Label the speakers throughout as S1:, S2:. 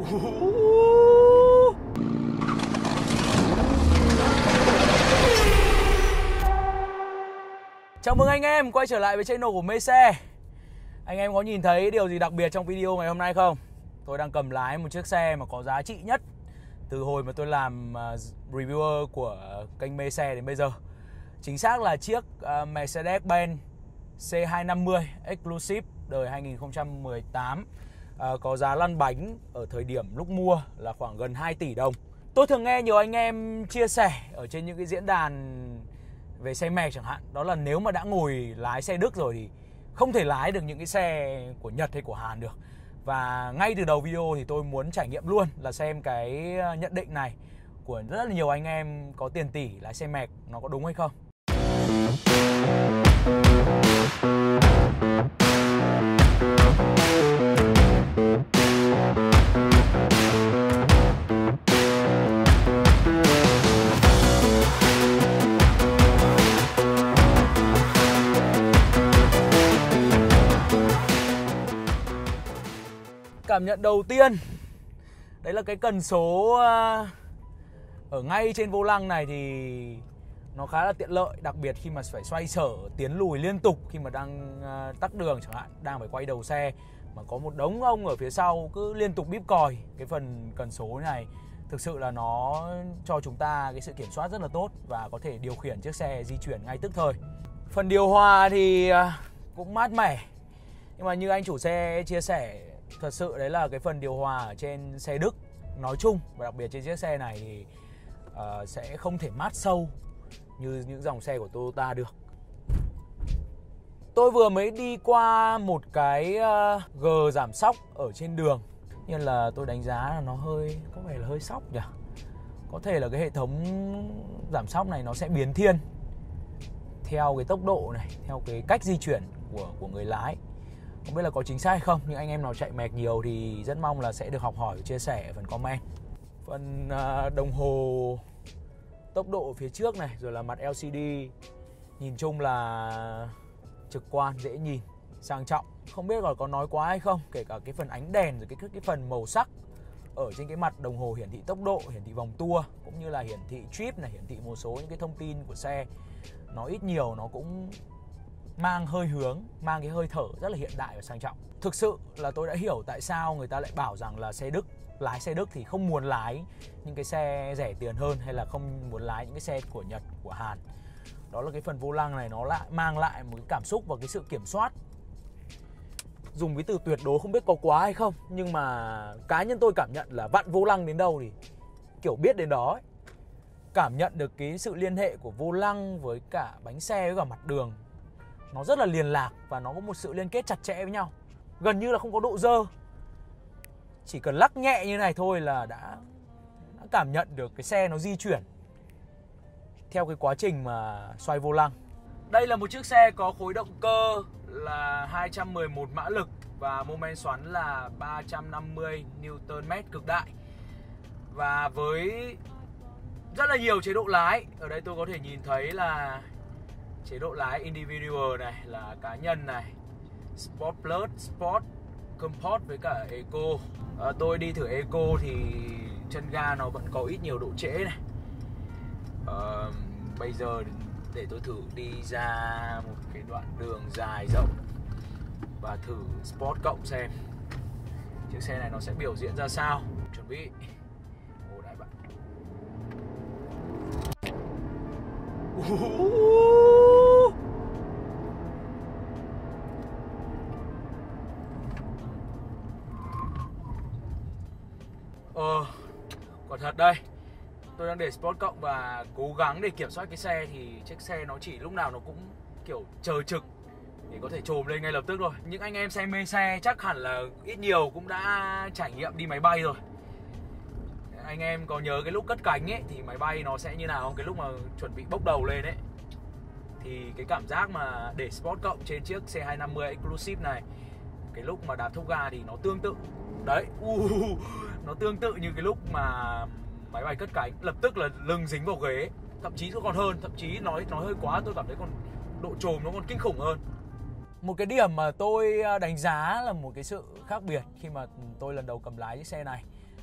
S1: Chào mừng anh em quay trở lại với channel của Mê Xe. Anh em có nhìn thấy điều gì đặc biệt trong video ngày hôm nay không? Tôi đang cầm lái một chiếc xe mà có giá trị nhất từ hồi mà tôi làm reviewer của kênh Mê Xe đến bây giờ. Chính xác là chiếc Mercedes-Benz C250 Exclusive đời 2018, có giá lăn bánh ở thời điểm lúc mua là khoảng gần 2 tỷ đồng. Tôi thường nghe nhiều anh em chia sẻ ở trên những cái diễn đàn về xe Merc chẳng hạn, đó là nếu mà đã ngồi lái xe Đức rồi thì không thể lái được những cái xe của Nhật hay của Hàn được. Và ngay từ đầu video thì tôi muốn trải nghiệm luôn là xem cái nhận định này của rất là nhiều anh em có tiền tỷ lái xe Merc nó có đúng hay không. Cảm nhận đầu tiên đấy là cái cần số ở ngay trên vô lăng này thì nó khá là tiện lợi, đặc biệt khi mà phải xoay sở tiến lùi liên tục khi mà đang tắc đường chẳng hạn, đang phải quay đầu xe mà có một đống ông ở phía sau cứ liên tục bíp còi. Cái phần cần số này thực sự là nó cho chúng ta cái sự kiểm soát rất là tốt và có thể điều khiển chiếc xe di chuyển ngay tức thời. Phần điều hòa thì cũng mát mẻ, nhưng mà như anh chủ xe chia sẻ, thật sự đấy là cái phần điều hòa ở trên xe Đức nói chung và đặc biệt trên chiếc xe này thì sẽ không thể mát sâu như những dòng xe của Toyota được. Tôi vừa mới đi qua một cái G giảm xóc ở trên đường, nên là tôi đánh giá là nó có vẻ là hơi sóc nhỉ. Có thể là cái hệ thống giảm xóc này nó sẽ biến thiên theo cái tốc độ này, theo cái cách di chuyển của người lái. Không biết là có chính xác hay không, nhưng anh em nào chạy Merc nhiều thì rất mong là sẽ được học hỏi và chia sẻ ở phần comment. Phần đồng hồ tốc độ phía trước này, rồi là mặt LCD, nhìn chung là trực quan, dễ nhìn, sang trọng. Không biết là có nói quá hay không, kể cả cái phần ánh đèn, rồi cái phần màu sắc ở trên cái mặt đồng hồ hiển thị tốc độ, hiển thị vòng tua, cũng như là hiển thị trip này, hiển thị một số những cái thông tin của xe. Nó ít nhiều nó cũng mang hơi hướng, mang cái hơi thở rất là hiện đại và sang trọng. Thực sự là tôi đã hiểu tại sao người ta lại bảo rằng là xe Đức, lái xe Đức thì không muốn lái những cái xe rẻ tiền hơn, hay là không muốn lái những cái xe của Nhật, của Hàn. Đó là cái phần vô lăng này nó lại mang lại một cái cảm xúc và cái sự kiểm soát. Dùng cái từ tuyệt đối không biết có quá hay không, nhưng mà cá nhân tôi cảm nhận là vặn vô lăng đến đâu thì kiểu biết đến đó ấy. Cảm nhận được cái sự liên hệ của vô lăng với cả bánh xe với cả mặt đường, nó rất là liền lạc và nó có một sự liên kết chặt chẽ với nhau, gần như là không có độ dơ. Chỉ cần lắc nhẹ như này thôi là đã cảm nhận được cái xe nó di chuyển theo cái quá trình mà xoay vô lăng. Đây là một chiếc xe có khối động cơ là 211 mã lực và mô men xoắn là 350 Nm cực đại. Và với rất là nhiều chế độ lái, ở đây tôi có thể nhìn thấy là chế độ lái individual này, là cá nhân này, Sport Plus, Sport, Comfort với cả Eco. Tôi đi thử Eco thì chân ga nó vẫn có ít nhiều độ trễ này. Bây giờ để tôi thử đi ra một cái đoạn đường dài rộng và thử Sport cộng xem chiếc xe này nó sẽ biểu diễn ra sao. Chuẩn bị. Ồ đại bạn. Quả thật đây, tôi đang để Sport cộng và cố gắng để kiểm soát cái xe thì chiếc xe nó chỉ lúc nào nó cũng kiểu chờ trực để có thể trồm lên ngay lập tức thôi. Những anh em say mê xe chắc hẳn là ít nhiều cũng đã trải nghiệm đi máy bay rồi. Anh em có nhớ cái lúc cất cánh ấy thì máy bay nó sẽ như nào không? Cái lúc mà chuẩn bị bốc đầu lên ấy thì cái cảm giác mà để Sport cộng trên chiếc C250 Exclusive này, cái lúc mà đạp thốc ga thì nó tương tự. Đấy, nó tương tự như cái lúc mà máy bay cất cánh, lập tức là lưng dính vào ghế. Thậm chí còn hơn, thậm chí nói hơi quá, tôi cảm thấy còn độ trồm nó còn kinh khủng hơn. Một cái điểm mà tôi đánh giá là một cái sự khác biệt khi mà tôi lần đầu cầm lái chiếc xe này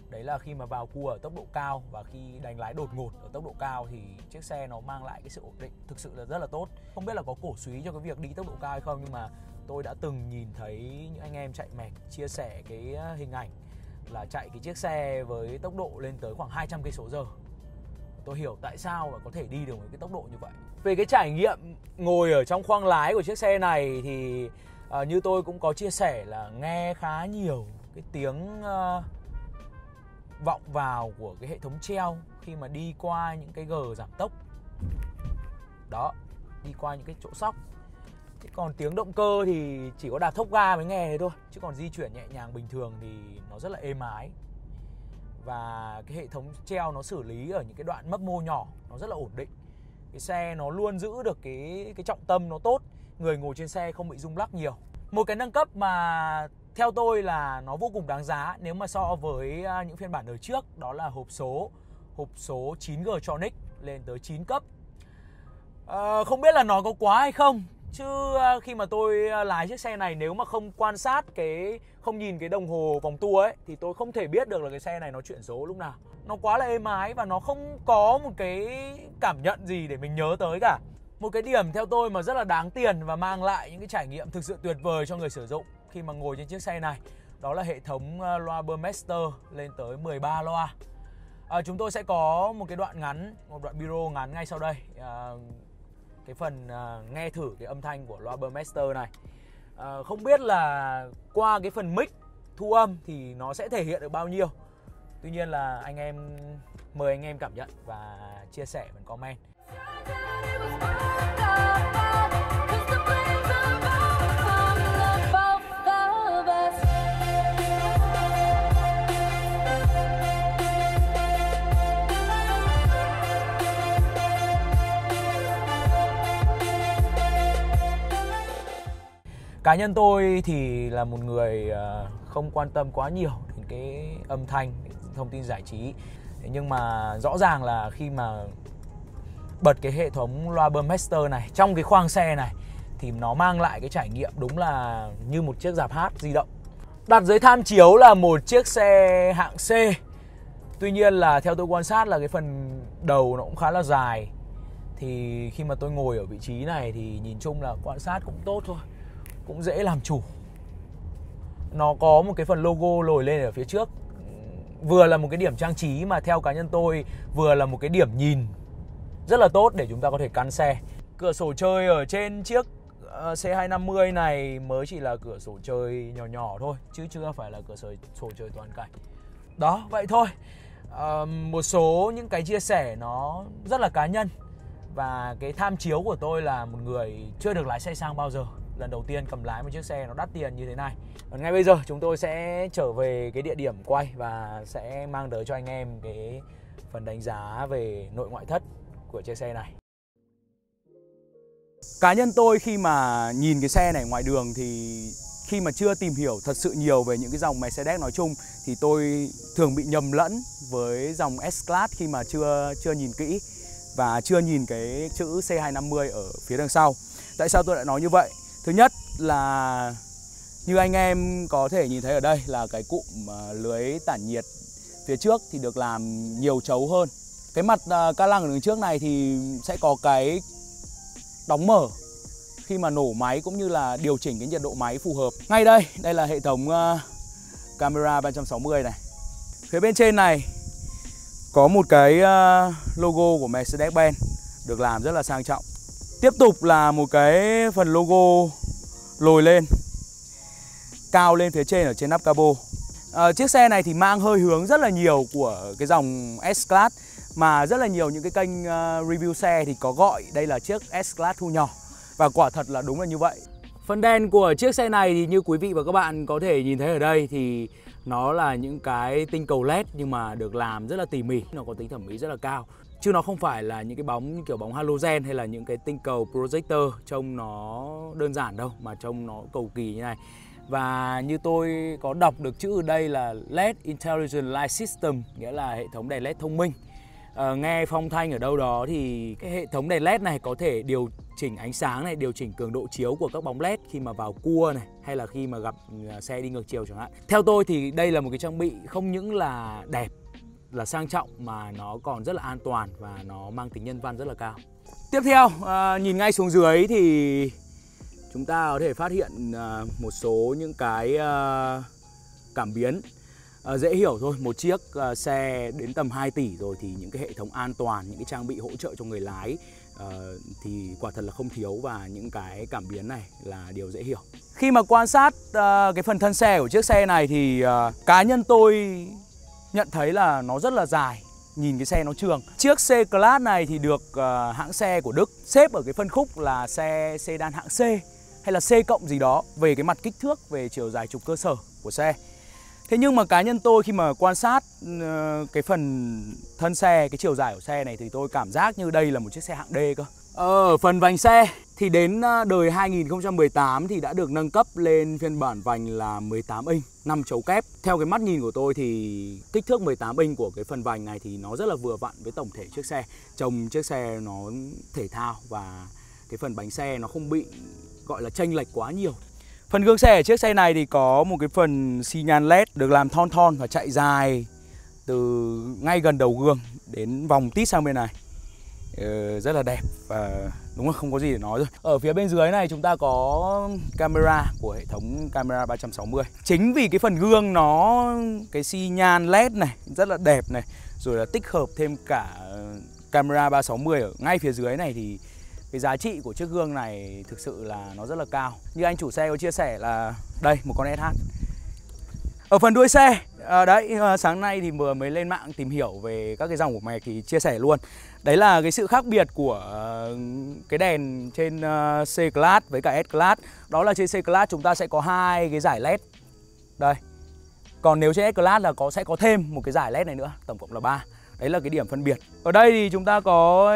S1: Đấy là khi mà vào cua ở tốc độ cao và khi đánh lái đột ngột ở tốc độ cao thì chiếc xe nó mang lại cái sự ổn định thực sự là rất là tốt. Không biết là có cổ súy cho cái việc đi tốc độ cao hay không, nhưng mà tôi đã từng nhìn thấy những anh em chạy mẹc chia sẻ cái hình ảnh là chạy cái chiếc xe với tốc độ lên tới khoảng 200 cây số giờ. Tôi hiểu tại sao là có thể đi được với cái tốc độ như vậy. Về cái trải nghiệm ngồi ở trong khoang lái của chiếc xe này thì như tôi cũng có chia sẻ là nghe khá nhiều cái tiếng vọng vào của cái hệ thống treo khi mà đi qua những cái gờ giảm tốc. Đó, đi qua những cái chỗ sóc. Thế còn tiếng động cơ thì chỉ có đạp thốc ga mới nghe thế thôi, chứ còn di chuyển nhẹ nhàng bình thường thì nó rất là êm ái. Và cái hệ thống treo nó xử lý ở những cái đoạn mấp mô nhỏ nó rất là ổn định. Cái xe nó luôn giữ được cái trọng tâm nó tốt, người ngồi trên xe không bị rung lắc nhiều. Một cái nâng cấp mà theo tôi là nó vô cùng đáng giá nếu mà so với những phiên bản đời trước, đó là hộp số 9G Tronic lên tới 9 cấp. Không biết là nó có quá hay không, chứ khi mà tôi lái chiếc xe này, nếu mà không quan sát không nhìn cái đồng hồ vòng tua ấy, thì tôi không thể biết được là cái xe này nó chuyển số lúc nào. Nó quá là êm ái và nó không có một cái cảm nhận gì để mình nhớ tới cả. Một cái điểm theo tôi mà rất là đáng tiền và mang lại những cái trải nghiệm thực sự tuyệt vời cho người sử dụng khi mà ngồi trên chiếc xe này, đó là hệ thống loa Burmester lên tới 13 loa. Chúng tôi sẽ có một cái đoạn ngắn, một đoạn video ngắn ngay sau đây, cái phần nghe thử cái âm thanh của loa Burmester này. Không biết là qua cái phần mic thu âm thì nó sẽ thể hiện được bao nhiêu. Tuy nhiên là mời anh em cảm nhận và chia sẻ phần comment. Cá nhân tôi thì là một người không quan tâm quá nhiều đến cái âm thanh, thông tin giải trí. Thế nhưng mà rõ ràng là khi mà bật cái hệ thống loa Burmester này trong cái khoang xe này thì nó mang lại cái trải nghiệm đúng là như một chiếc dạp hát di động. Đặt dưới tham chiếu là một chiếc xe hạng C. Tuy nhiên là theo tôi quan sát là cái phần đầu nó cũng khá là dài. Thì khi mà tôi ngồi ở vị trí này thì nhìn chung là quan sát cũng tốt thôi, cũng dễ làm chủ. Nó có một cái phần logo lồi lên ở phía trước, vừa là một cái điểm trang trí mà theo cá nhân tôi vừa là một cái điểm nhìn rất là tốt để chúng ta có thể căn xe. Cửa sổ trời ở trên chiếc C250 này mới chỉ là cửa sổ trời nhỏ nhỏ thôi, chứ chưa phải là cửa sổ trời toàn cảnh. Đó, vậy thôi. Một số những cái chia sẻ nó rất là cá nhân. Và cái tham chiếu của tôi là một người chưa được lái xe sang bao giờ, lần đầu tiên cầm lái một chiếc xe nó đắt tiền như thế này. Còn ngay bây giờ chúng tôi sẽ trở về cái địa điểm quay và sẽ mang tới cho anh em cái phần đánh giá về nội ngoại thất của chiếc xe này. Cá nhân tôi khi mà nhìn cái xe này ngoài đường thì khi mà chưa tìm hiểu thật sự nhiều về những cái dòng Mercedes nói chung thì tôi thường bị nhầm lẫn với dòng S-Class khi mà chưa nhìn kỹ và chưa nhìn cái chữ C250 ở phía đằng sau. Tại sao tôi lại nói như vậy? Thứ nhất là như anh em có thể nhìn thấy ở đây là cái cụm lưới tản nhiệt phía trước thì được làm nhiều chấu hơn. Cái mặt ca lăng ở đường trước này thì sẽ có cái đóng mở khi mà nổ máy cũng như là điều chỉnh cái nhiệt độ máy phù hợp. Ngay đây là hệ thống camera 360 này. Phía bên trên này có một cái logo của Mercedes-Benz được làm rất là sang trọng. Tiếp tục là một cái phần logo lồi lên, cao lên phía trên ở trên nắp capo. Chiếc xe này thì mang hơi hướng rất là nhiều của cái dòng S-Class, mà rất là nhiều những cái kênh review xe thì có gọi đây là chiếc S-Class thu nhỏ. Và quả thật là đúng là như vậy. Phần đèn của chiếc xe này thì như quý vị và các bạn có thể nhìn thấy ở đây thì nó là những cái tinh cầu LED nhưng mà được làm rất là tỉ mỉ, nó có tính thẩm mỹ rất là cao. Chứ nó không phải là những cái bóng như kiểu bóng halogen hay là những cái tinh cầu projector trông nó đơn giản đâu, mà trông nó cầu kỳ như này. Và như tôi có đọc được chữ ở đây là LED Intelligent Light System, nghĩa là hệ thống đèn LED thông minh. nghe phong thanh ở đâu đó thì cái hệ thống đèn LED này có thể điều chỉnh ánh sáng này, điều chỉnh cường độ chiếu của các bóng LED khi mà vào cua này, hay là khi mà gặp xe đi ngược chiều chẳng hạn. Theo tôi thì đây là một cái trang bị không những là đẹp, là sang trọng, mà nó còn rất là an toàn và nó mang tính nhân văn rất là cao. Tiếp theo, nhìn ngay xuống dưới thì chúng ta có thể phát hiện một số những cái cảm biến dễ hiểu thôi. Một chiếc xe đến tầm 2 tỷ rồi thì những cái hệ thống an toàn, những cái trang bị hỗ trợ cho người lái thì quả thật là không thiếu, và những cái cảm biến này là điều dễ hiểu. Khi mà quan sát cái phần thân xe của chiếc xe này thì cá nhân tôi nhận thấy là nó rất là dài. Nhìn cái xe nó trường. Chiếc C-Class này thì được hãng xe của Đức xếp ở cái phân khúc là xe sedan hạng C hay là C cộng gì đó về cái mặt kích thước, về chiều dài trục cơ sở của xe. Thế nhưng mà cá nhân tôi khi mà quan sát cái phần thân xe, cái chiều dài của xe này thì tôi cảm giác như đây là một chiếc xe hạng D cơ. Ở phần vành xe thì đến đời 2018 thì đã được nâng cấp lên phiên bản vành là 18 inch, 5 chấu kép. Theo cái mắt nhìn của tôi thì kích thước 18 inch của cái phần vành này thì nó rất là vừa vặn với tổng thể chiếc xe. Trông chiếc xe nó thể thao và cái phần bánh xe nó không bị gọi là chênh lệch quá nhiều. Phần gương xe ở chiếc xe này thì có một cái phần xi nhan LED được làm thon thon và chạy dài từ ngay gần đầu gương đến vòng tít sang bên này. Rất là đẹp và đúng là không có gì để nói rồi. Ở phía bên dưới này chúng ta có camera của hệ thống camera 360. Chính vì cái phần gương nó cái xi nhan LED này rất là đẹp này, rồi là tích hợp thêm cả camera 360 ở ngay phía dưới này thì cái giá trị của chiếc gương này thực sự là nó rất là cao. Như anh chủ xe có chia sẻ là đây, một con SH. Ở phần đuôi xe, sáng nay thì vừa mới lên mạng tìm hiểu về các cái dòng của mày thì chia sẻ luôn. Đấy là cái sự khác biệt của cái đèn trên C-Class với cả S-Class. Đó là trên C-Class chúng ta sẽ có 2 cái dải LED. Đây. Còn nếu trên S-Class là sẽ có thêm một cái dải LED này nữa, tổng cộng là 3. Đấy là cái điểm phân biệt. Ở đây thì chúng ta có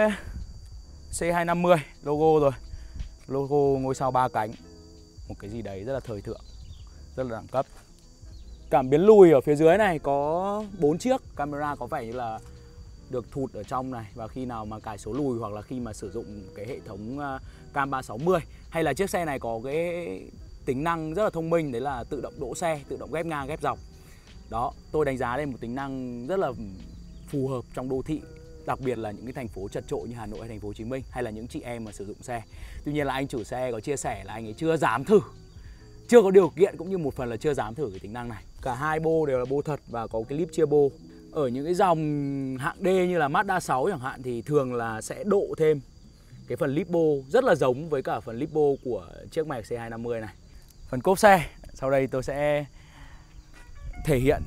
S1: C250 logo rồi. Logo ngôi sao 3 cánh. Một cái gì đấy rất là thời thượng, rất là đẳng cấp. Cảm biến lùi ở phía dưới này có 4 chiếc. Camera có vẻ như là được thụt ở trong này, và khi nào mà cài số lùi hoặc là khi mà sử dụng cái hệ thống cam 360, hay là chiếc xe này có cái tính năng rất là thông minh, đấy là tự động đỗ xe, tự động ghép ngang ghép dọc. Đó, tôi đánh giá đây một tính năng rất là phù hợp trong đô thị, đặc biệt là những cái thành phố chật chội như Hà Nội hay thành phố Hồ Chí Minh, hay là những chị em mà sử dụng xe. Tuy nhiên là anh chủ xe có chia sẻ là anh ấy chưa dám thử, chưa có điều kiện, cũng như một phần là chưa dám thử cái tính năng này. Cả hai bô đều là bô thật và có cái clip chia bô. Ở những cái dòng hạng D như là Mazda 6 chẳng hạn thì thường là sẽ độ thêm cái phần lip bô rất là giống với cả phần lip bô của chiếc Merc C250 này. Phần cốp xe, sau đây tôi sẽ thể hiện.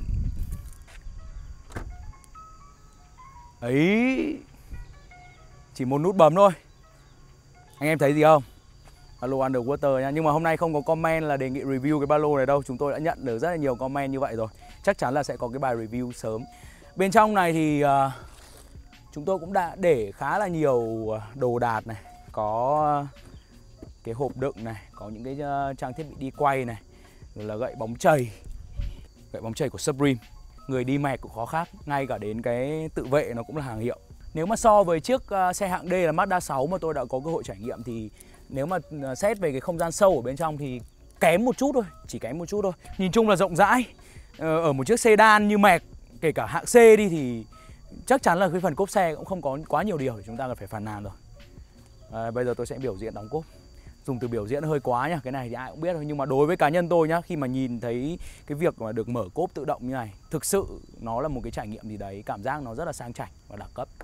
S1: Ấy, chỉ một nút bấm thôi. Anh em thấy gì không? Ba lô Underwater nha. Nhưng mà hôm nay không có comment là đề nghị review cái ba lô này đâu. Chúng tôi đã nhận được rất là nhiều comment như vậy rồi. Chắc chắn là sẽ có cái bài review sớm. Bên trong này thì chúng tôi cũng đã để khá là nhiều đồ đạc này. Có cái hộp đựng này, có những cái trang thiết bị đi quay này, rồi là gậy bóng chày. Gậy bóng chày của Supreme. Người đi mẹc cũng khó khác, ngay cả đến cái tự vệ nó cũng là hàng hiệu. Nếu mà so với chiếc xe hạng D là Mazda 6 mà tôi đã có cơ hội trải nghiệm thì nếu mà xét về cái không gian sâu ở bên trong thì kém một chút thôi, chỉ kém một chút thôi. Nhìn chung là rộng rãi. Ở một chiếc sedan như Merc, kể cả hạng C đi thì chắc chắn là cái phần cốp xe cũng không có quá nhiều điều để chúng ta cần phải phàn nàn rồi. Bây giờ tôi sẽ biểu diễn đóng cốp. Dùng từ biểu diễn hơi quá nhá, cái này thì ai cũng biết thôi. Nhưng mà đối với cá nhân tôi nhá, khi mà nhìn thấy cái việc mà được mở cốp tự động như này, thực sự nó là một cái trải nghiệm gì đấy, cảm giác nó rất là sang chảnh và đẳng cấp.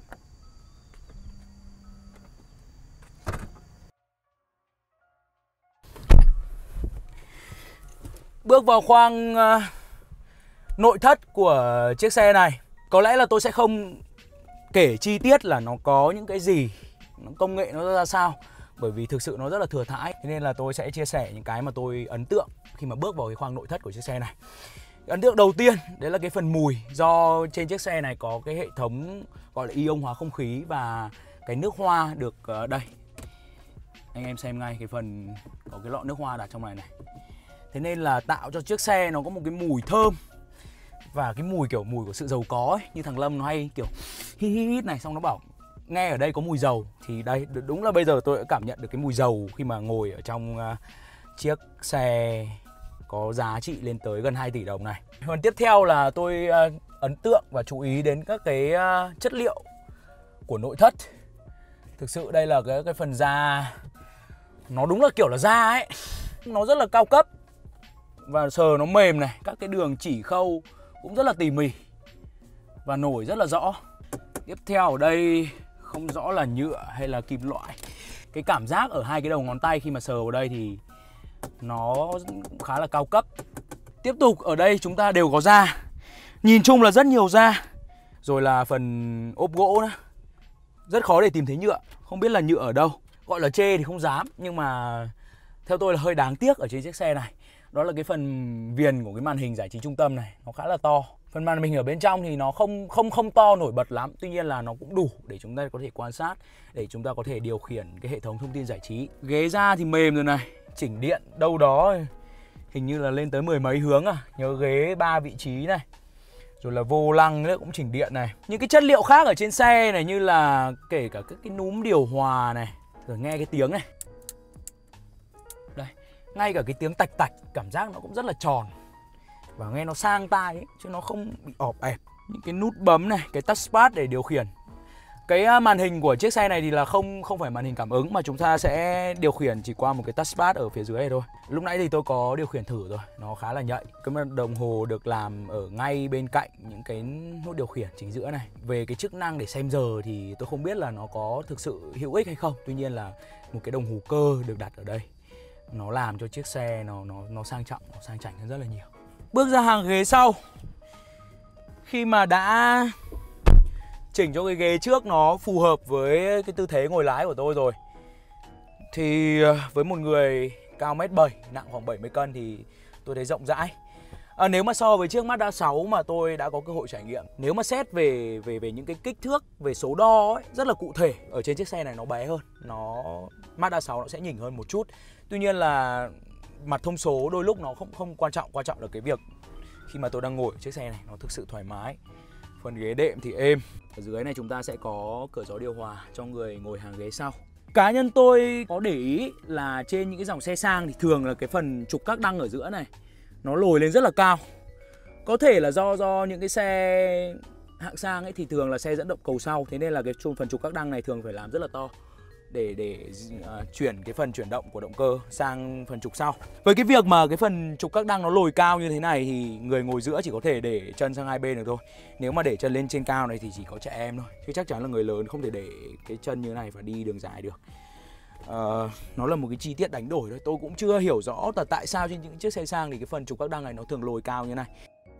S1: Bước vào khoang nội thất của chiếc xe này, có lẽ là tôi sẽ không kể chi tiết là nó có những cái gì, công nghệ nó ra sao, bởi vì thực sự nó rất là thừa thãi. Thế nên là tôi sẽ chia sẻ những cái mà tôi ấn tượng khi mà bước vào cái khoang nội thất của chiếc xe này. Ấn tượng đầu tiên đấy là cái phần mùi. Do trên chiếc xe này có cái hệ thống gọi là ion hóa không khí và cái nước hoa được đây. Anh em xem ngay cái phần có cái lọ nước hoa đặt trong này này. Thế nên là tạo cho chiếc xe nó có một cái mùi thơm Và cái mùi kiểu mùi của sự giàu có ấy, như thằng Lâm nó hay kiểu hít hít này, xong nó bảo nghe ở đây có mùi dầu. Thì đây, đúng là bây giờ tôi đã cảm nhận được cái mùi dầu khi mà ngồi ở trong chiếc xe có giá trị lên tới gần 2 tỷ đồng này. Phần tiếp theo là tôi ấn tượng và chú ý đến các cái chất liệu của nội thất. Thực sự đây là cái phần da, nó đúng là kiểu là da ấy. Nó rất là cao cấp và sờ nó mềm này. Các cái đường chỉ khâu cũng rất là tỉ mỉ và nổi rất là rõ. Tiếp theo ở đây không rõ là nhựa hay là kim loại. Cái cảm giác ở hai cái đầu ngón tay khi mà sờ vào đây thì nó cũng khá là cao cấp. Tiếp tục ở đây chúng ta đều có da. Nhìn chung là rất nhiều da. Rồi là phần ốp gỗ nữa. Rất khó để tìm thấy nhựa. Không biết là nhựa ở đâu. Gọi là chê thì không dám, nhưng mà theo tôi là hơi đáng tiếc ở trên chiếc xe này. Đó là cái phần viền của cái màn hình giải trí trung tâm này, nó khá là to. Phần màn hình ở bên trong thì nó không to nổi bật lắm. Tuy nhiên là nó cũng đủ để chúng ta có thể quan sát, để chúng ta có thể điều khiển cái hệ thống thông tin giải trí. Ghế da thì mềm rồi này. Chỉnh điện đâu đó hình như là lên tới 10 mấy hướng à. Nhớ ghế 3 vị trí này. Rồi là vô lăng nữa cũng chỉnh điện này. Những cái chất liệu khác ở trên xe này, như là kể cả các cái núm điều hòa này. Rồi nghe cái tiếng này. Đây, ngay cả cái tiếng tạch tạch, cảm giác nó cũng rất là tròn và nghe nó sang tai ấy, chứ nó không bị ọp ẹp. Những cái nút bấm này, cái touchpad để điều khiển. Cái màn hình của chiếc xe này thì là không phải màn hình cảm ứng, mà chúng ta sẽ điều khiển chỉ qua một cái touchpad ở phía dưới này thôi. Lúc nãy thì tôi có điều khiển thử rồi, nó khá là nhạy. Cái đồng hồ được làm ở ngay bên cạnh những cái nút điều khiển chính giữa này. Về cái chức năng để xem giờ thì tôi không biết là nó có thực sự hữu ích hay không. Tuy nhiên là một cái đồng hồ cơ được đặt ở đây, nó làm cho chiếc xe nó sang trọng, nó sang chảnh hơn rất là nhiều. Bước ra hàng ghế sau, khi mà đã chỉnh cho cái ghế trước nó phù hợp với cái tư thế ngồi lái của tôi rồi, thì với một người cao 1m7, nặng khoảng 70 cân thì tôi thấy rộng rãi. Nếu mà so với chiếc Mazda 6 mà tôi đã có cơ hội trải nghiệm, nếu mà xét về những cái kích thước, về số đo ấy, rất là cụ thể, ở trên chiếc xe này nó bé hơn. Mazda 6 nó sẽ nhỉnh hơn một chút. Tuy nhiên là mặt thông số đôi lúc nó không quan trọng. Quan trọng là cái việc khi mà tôi đang ngồi ở chiếc xe này nó thực sự thoải mái. Phần ghế đệm thì êm. Ở dưới này chúng ta sẽ có cửa gió điều hòa cho người ngồi hàng ghế sau. Cá nhân tôi có để ý là trên những cái dòng xe sang thì thường là cái phần trục các đăng ở giữa này nó lồi lên rất là cao. Có thể là do những cái xe hạng sang ấy thì thường là xe dẫn động cầu sau, thế nên là cái phần trục các đăng này thường phải làm rất là to để chuyển cái phần chuyển động của động cơ sang phần trục sau. Với cái việc mà cái phần trục các đăng nó lồi cao như thế này thì người ngồi giữa chỉ có thể để chân sang hai bên được thôi. Nếu mà để chân lên trên cao này thì chỉ có trẻ em thôi, chứ chắc chắn là người lớn không thể để cái chân như thế này và đi đường dài được. Nó là một cái chi tiết đánh đổi thôi. Tôi cũng chưa hiểu rõ là tại sao trên những chiếc xe sang thì cái phần trục các đăng này nó thường lồi cao như thế này.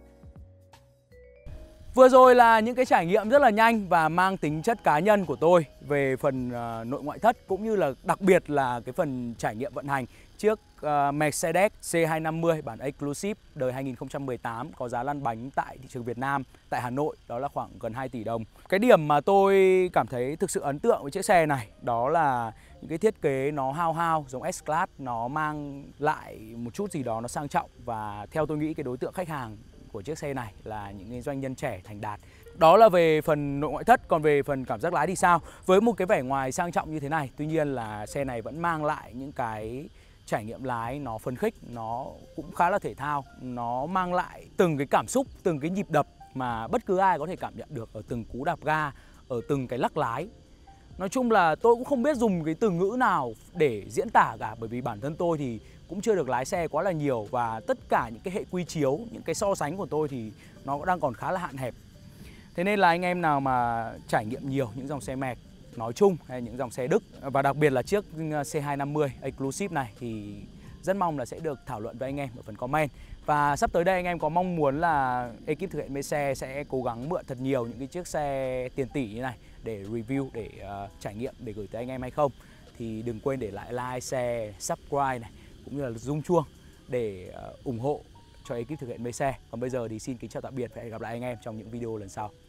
S1: Vừa rồi là những cái trải nghiệm rất là nhanh và mang tính chất cá nhân của tôi về phần nội ngoại thất, cũng như là đặc biệt là cái phần trải nghiệm vận hành chiếc Mercedes C250 bản Exclusive đời 2018 có giá lăn bánh tại thị trường Việt Nam, tại Hà Nội, đó là khoảng gần 2 tỷ đồng. Cái điểm mà tôi cảm thấy thực sự ấn tượng với chiếc xe này đó là những cái thiết kế nó hao giống S-Class, nó mang lại một chút gì đó nó sang trọng, và theo tôi nghĩ cái đối tượng khách hàng của chiếc xe này là những cái doanh nhân trẻ thành đạt. Đó là về phần nội ngoại thất. Còn về phần cảm giác lái thì sao? Với một cái vẻ ngoài sang trọng như thế này, tuy nhiên là xe này vẫn mang lại những cái trải nghiệm lái nó phấn khích, nó cũng khá là thể thao. Nó mang lại từng cái cảm xúc, từng cái nhịp đập mà bất cứ ai có thể cảm nhận được ở từng cú đạp ga, ở từng cái lắc lái. Nói chung là tôi cũng không biết dùng cái từ ngữ nào để diễn tả cả, bởi vì bản thân tôi thì cũng chưa được lái xe quá là nhiều, và tất cả những cái hệ quy chiếu, những cái so sánh của tôi thì nó đang còn khá là hạn hẹp. Thế nên là anh em nào mà trải nghiệm nhiều những dòng xe Merc nói chung hay những dòng xe Đức, và đặc biệt là chiếc C250 Exclusive này, thì rất mong là sẽ được thảo luận với anh em ở phần comment. Và sắp tới đây anh em có mong muốn là ekip thực hiện mê xe sẽ cố gắng mượn thật nhiều những cái chiếc xe tiền tỷ như này để review, để trải nghiệm, để gửi tới anh em hay không, thì đừng quên để lại like, share, subscribe này, cũng như là rung chuông để ủng hộ cho ekip thực hiện mê xe. Còn bây giờ thì xin kính chào tạm biệt và hẹn gặp lại anh em trong những video lần sau.